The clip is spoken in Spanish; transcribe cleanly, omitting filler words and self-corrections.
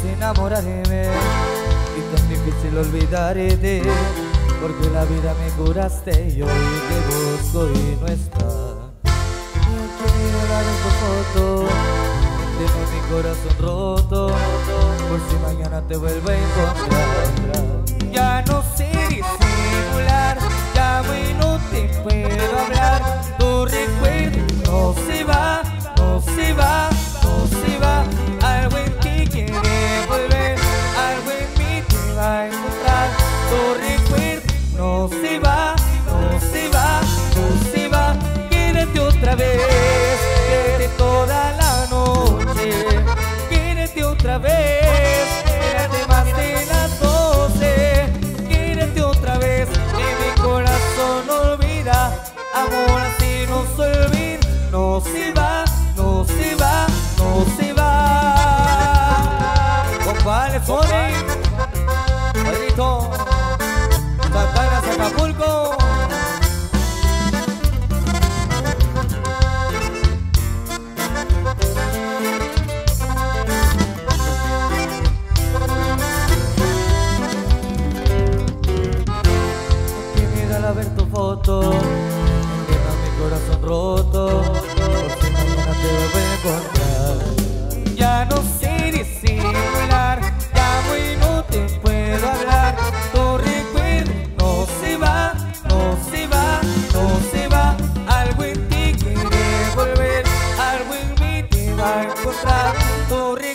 enamorarme y tan difícil olvidarte, porque la vida me curaste y hoy te busco y no está. Yo quiero dar tu foto, tengo mi corazón roto, por si mañana te vuelvo a encontrar. Ya no sé disimular, llamo y no te puedo hablar. Tu recuerdo no se va, no se va, no se va. Algo en ti quiere volver, algo en mí te va a encontrar. Tu recuerdo no se va, no se va, no se va. Quédate otra vez, quédate toda la noche. Quédate otra vez, quédate más de las 12. Quédate otra vez, que mi corazón olvida. Amor así no se olvida, no se va, no se va, no se va. Compadre Sony, Padrito, Satanas Acapulco. Que mira al ver tu foto, entiendo mi corazón roto, por si mañana te vuelvo a encontrar. Ya no sé disimular, llamo y no te puedo hablar. Tu recuerdo no se va, no se va, no se va. Algo en ti quiere volver, algo en mí te va a encontrar. Tu recuerdo